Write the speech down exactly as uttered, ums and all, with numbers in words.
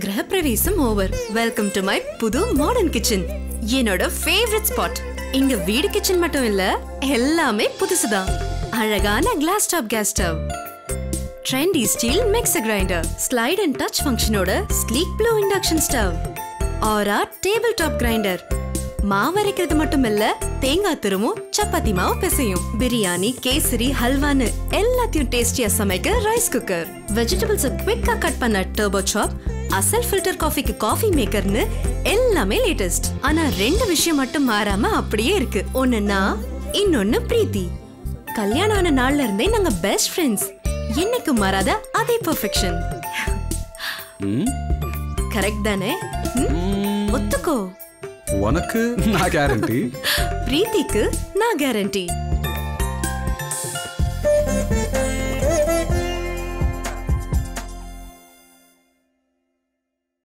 கிரகப்பிரவேசம் over. Welcome to my புது modern kitchen. என்னோட ஃபேவரட் ஸ்பாட். இங்க வீடு கிச்சன் மட்டும் இல்ல, எல்லாமே புதுசுதான். அழகான glass top gas stove, trendy steel mixer grinder, slide and touch ஃபங்க்ஷனோட ஸ்லீக் ப்ளூ இண்டக்ஷன் ஸ்டவ், ஆரா டேபிள் டாப் கிரைண்டர். மாவு அரைக்கிறது மட்டும் இல்ல, தேங்காய் திருமும் சப்பாத்தி மாவு பிசையும். பிரியாணி, கேசரி, ஹல்வான்னு எல்லாத்தையும் டேஸ்டியா சமைக்க ரைஸ் குக்கர், வெஜிடபிள்ஸ் குவிக்கா கட் பண்ண டர்போ சாப், அசல் ஃபில்டர் காஃபிக்கு காஃபி மேக்கர்னு எல்லாமே லேட்டஸ்ட். ஆனா ரெண்டு விஷயம் மட்டும் மாறாம அப்படியே இருக்கு. ஒண்ணுன்னா இன்னொன்னு பிரீத்தி. கல்யாணம் ஆன நாள்ல இருந்தே நாங்க பெஸ்ட் ஃப்ரெண்ட்ஸ். என்னைக்கு மாறாத அதே பெர்ஃபெக்ஷன். கரெக்ட் தானே? ஒத்துக்கோ. உனக்கு நான் கேரண்டி, பிரீத்திக்கு நான் கேரண்டி.